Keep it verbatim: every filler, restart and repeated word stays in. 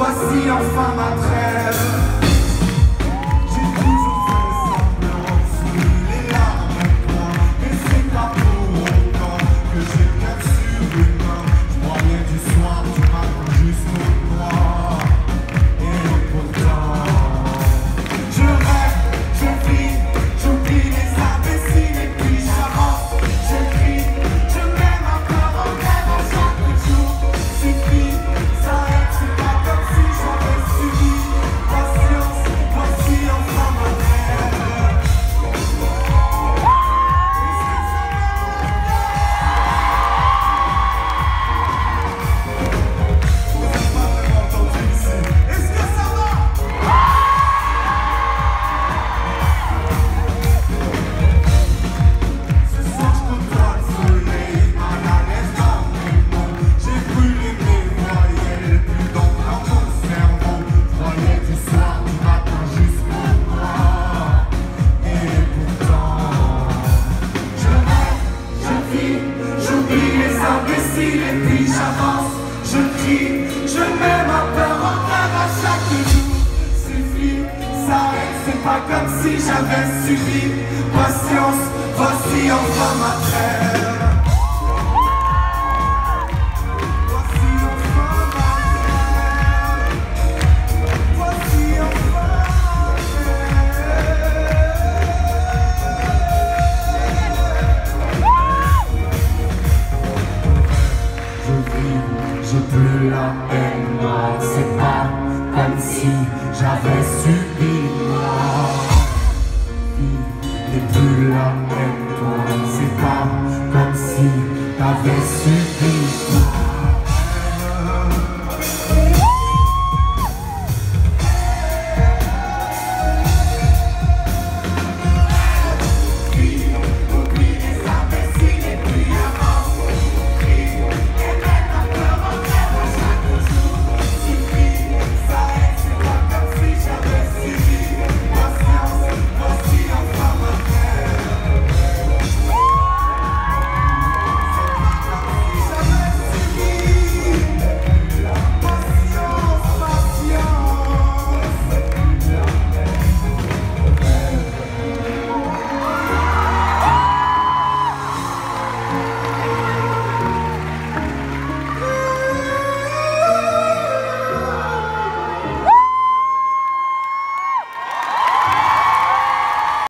voici enfin ma trêve. J'ai toujours fait semblant de souiller les larmes et toi, mais c'est pas pour autant que j'ai bien sur les mains. Je croyais du soir, du matin jusqu'au noir. Et pourtant, je rêve, je vis, j'oublie les imbéciles et puis j'avance. J'écris, je m'aime encore en rêve à chaque jour. Suffit, ça aide, c'est pas comme si j'avais subi. Patience, voici enfin ma rêve. Vous n'avez pas vraiment entendu ici. Est-ce que ça va? Ce soir je côtoie le soleil, mal à l'aise dans mes mots. J'ai brûlé mes voyelles, plus d'encre dans mon cerveau. Je voyais du soir, du matin jusqu'au noir. Et pourtant, je rêve, je vis, j'oublie les imbéciles et puis j'avance. Je crie, je mets ma peur en rêve à chaque jour. Suffit, ça aide, c'est pas comme si j'avais subi. Patience, voici enfin ma trêve. Voici enfin ma trêve. Voici enfin ma trêve. Je vis, j'ai plus la haine, non, c'est pas comme si j'avais subi moi. Et plus la haine, toi, c'est pas comme si t'avais subi toi.